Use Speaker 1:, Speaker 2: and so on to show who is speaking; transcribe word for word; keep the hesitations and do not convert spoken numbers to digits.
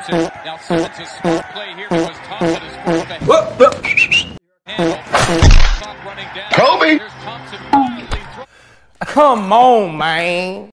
Speaker 1: Thompson. Now Simmons a smart play here because Thompson is forced to
Speaker 2: Whoop, whoop.
Speaker 1: handle. Clock running down.
Speaker 2: Kobe.
Speaker 1: There's Thompson wildly throw-
Speaker 3: Come on, man.